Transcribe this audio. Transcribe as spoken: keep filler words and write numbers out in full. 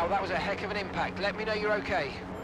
Well, that was a heck of an impact. Let me know you're okay.